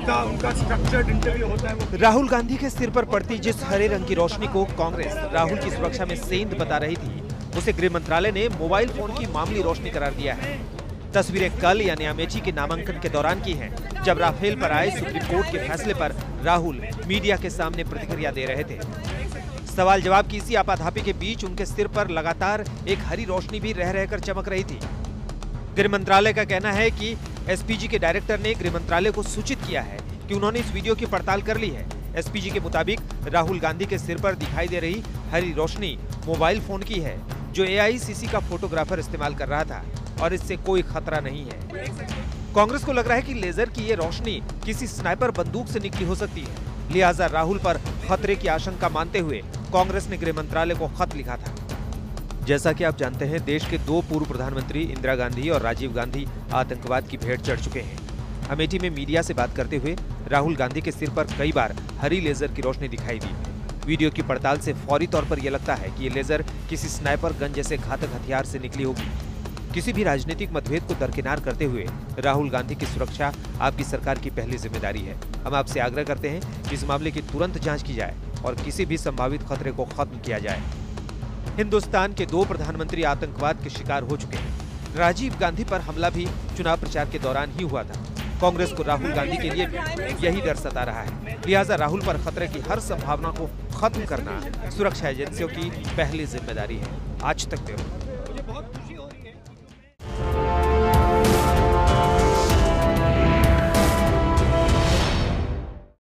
उनका structured interview होता है वो। राहुल गांधी के सिर पर पड़ती जिस हरे रंग की रोशनी को कांग्रेस राहुल की सुरक्षा में सेंध बता रही थी, उसे गृह मंत्रालय ने मोबाइल फोन की मामूली रोशनी करार दिया है। तस्वीरें कल यानी अमेठी के नामांकन के दौरान की हैं, जब राफेल पर आए सुप्रीम कोर्ट के फैसले पर राहुल मीडिया के सामने प्रतिक्रिया दे रहे थे। सवाल जवाब की इसी आपाधापी के बीच उनके सिर पर लगातार एक हरी रोशनी भी रह रहकर चमक रही थी। गृह मंत्रालय का कहना है कि एसपीजी के डायरेक्टर ने गृह मंत्रालय को सूचित किया है कि उन्होंने इस वीडियो की पड़ताल कर ली है। एसपीजी के मुताबिक राहुल गांधी के सिर पर दिखाई दे रही हरी रोशनी मोबाइल फोन की है, जो एआईसीसी का फोटोग्राफर इस्तेमाल कर रहा था और इससे कोई खतरा नहीं है। कांग्रेस को लग रहा है कि लेजर की ये रोशनी किसी स्नाइपर बंदूक से निकली हो सकती है, लिहाजा राहुल पर खतरे की आशंका मानते हुए कांग्रेस ने गृह मंत्रालय को खत लिखा था। जैसा कि आप जानते हैं, देश के दो पूर्व प्रधानमंत्री इंदिरा गांधी और राजीव गांधी आतंकवाद की भेंट चढ़ चुके हैं। अमेठी में मीडिया से बात करते हुए राहुल गांधी के सिर पर कई बार हरी लेजर की रोशनी दिखाई दी। वीडियो की पड़ताल से फौरी तौर पर यह लगता है कि ये लेजर किसी स्नाइपर गन जैसे घातक हथियार से निकली होगी। किसी भी राजनीतिक मतभेद को दरकिनार करते हुए राहुल गांधी की सुरक्षा आपकी सरकार की पहली जिम्मेदारी है। हम आपसे आग्रह करते हैं कि इस मामले की तुरंत जांच की जाए और किसी भी संभावित खतरे को खत्म किया जाए। हिंदुस्तान के दो प्रधानमंत्री आतंकवाद के शिकार हो चुके हैं। राजीव गांधी पर हमला भी चुनाव प्रचार के दौरान ही हुआ था। कांग्रेस को राहुल गांधी के लिए भी यही डर सता रहा है, लिहाजा राहुल पर खतरे की हर संभावना को खत्म करना सुरक्षा एजेंसियों की पहली जिम्मेदारी है। आज तक ब्यूरो।